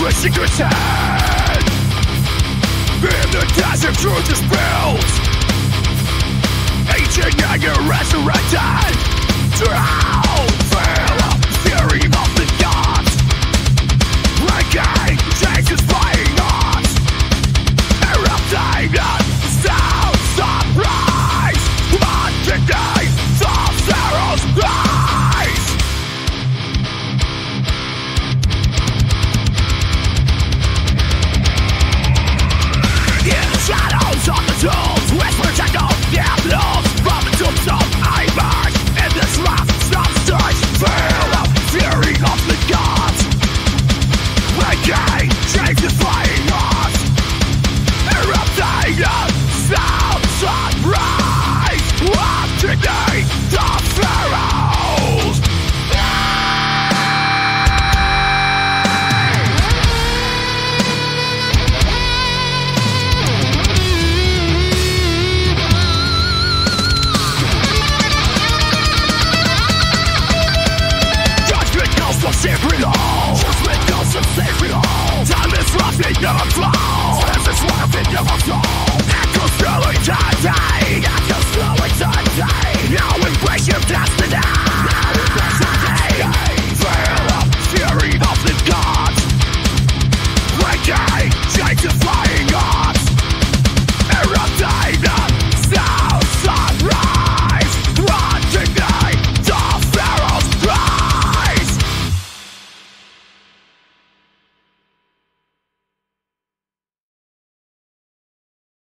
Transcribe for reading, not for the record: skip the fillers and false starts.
the secret's hand. In the desert, truth is built. Ancient anger resurrected. Drown, feel the fury of the gods. Breaking, change is flying on. Erupting at sound sunrise. Underneath the pharaohs' eyes. In the shadows of the tombs, whispers echo their looms. From the tombstone I emerge. In this rough substance, feel the fury of the gods. Breaking, change is flying on. Erupting at sound sunrise. Underneath the pharaohs. Judgment goes to sacred hall. Judgment goes to sacred hall. Time is rough, it never falls. This is rough, it never falls.